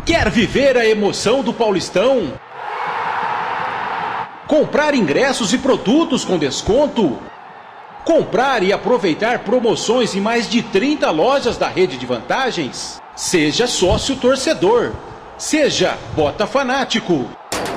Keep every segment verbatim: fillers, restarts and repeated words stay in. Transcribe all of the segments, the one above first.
Quer viver a emoção do Paulistão? Comprar ingressos e produtos com desconto? Comprar e aproveitar promoções em mais de trinta lojas da rede de vantagens? Seja sócio torcedor. Seja botafanático.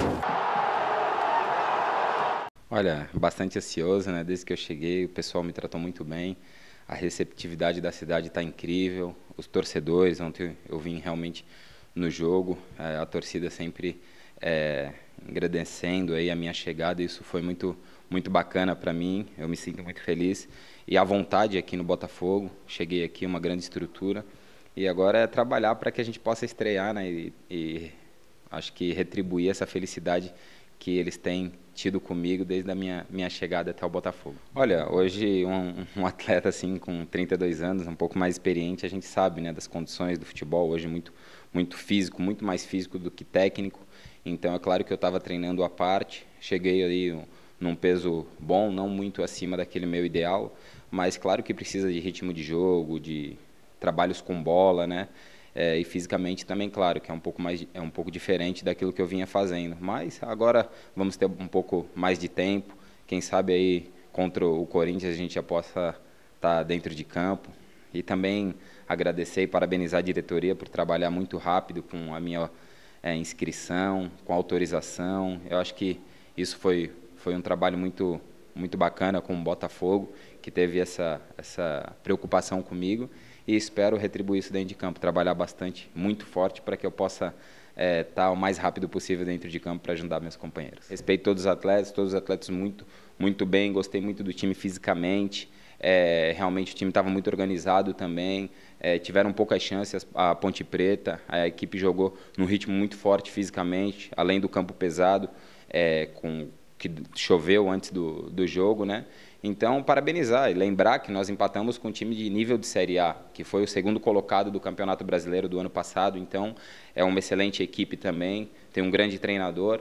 Olha, bastante ansioso, né? Desde que eu cheguei, o pessoal me tratou muito bem. A receptividade da cidade está incrível. Os torcedores, ontem eu vim realmente no jogo, a torcida sempre é, agradecendo aí a minha chegada. Isso foi muito, muito bacana para mim. Eu me sinto muito feliz e à vontade aqui no Botafogo. Cheguei aqui, uma grande estrutura. E agora é trabalhar para que a gente possa estrear, né? E, e acho que retribuir essa felicidade que eles têm tido comigo desde a minha, minha chegada até o Botafogo. Olha, hoje um, um atleta assim com trinta e dois anos, um pouco mais experiente, a gente sabe, né, das condições do futebol, hoje muito, muito físico, muito mais físico do que técnico. Então é claro que eu estava treinando à parte, cheguei ali num peso bom, não muito acima daquele meu ideal, mas claro que precisa de ritmo de jogo, de trabalhos com bola, né? É, e fisicamente também, claro, que é um pouco mais é um pouco diferente daquilo que eu vinha fazendo. Mas agora vamos ter um pouco mais de tempo. Quem sabe aí contra o Corinthians a gente já possa estar dentro de campo. E também agradecer e parabenizar a diretoria por trabalhar muito rápido com a minha é, inscrição, com a autorização. Eu acho que isso foi foi um trabalho muito muito bacana com o Botafogo, que teve essa essa preocupação comigo. E espero retribuir isso dentro de campo, trabalhar bastante, muito forte, para que eu possa é, estar o mais rápido possível dentro de campo para ajudar meus companheiros. Respeito todos os atletas, todos os atletas muito, muito bem, gostei muito do time fisicamente, é, realmente o time estava muito organizado também, é, tiveram poucas chances, a Ponte Preta, a equipe jogou num ritmo muito forte fisicamente, além do campo pesado, é, com, que choveu antes do, do jogo, né? Então, parabenizar e lembrar que nós empatamos com um time de nível de Série A, que foi o segundo colocado do Campeonato Brasileiro do ano passado. Então, é uma excelente equipe também, tem um grande treinador.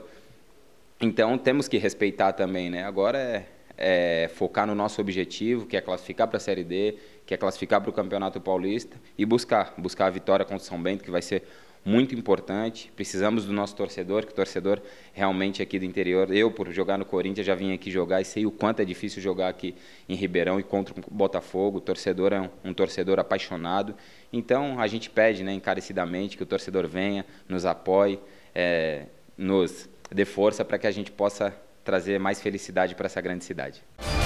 Então, temos que respeitar também, né? Agora é, é focar no nosso objetivo, que é classificar para a Série D, que é classificar para o Campeonato Paulista e buscar, buscar a vitória contra o São Bento, que vai ser muito importante. Precisamos do nosso torcedor, que o torcedor realmente aqui do interior, eu por jogar no Corinthians já vim aqui jogar e sei o quanto é difícil jogar aqui em Ribeirão e contra o Botafogo. O torcedor é um, um torcedor apaixonado. Então a gente pede, né, encarecidamente que o torcedor venha, nos apoie, é, nos dê força para que a gente possa trazer mais felicidade para essa grande cidade.